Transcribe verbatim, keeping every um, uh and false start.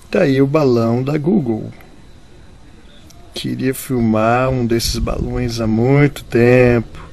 Tá aí o balão da Google. Queria filmar um desses balões há muito tempo.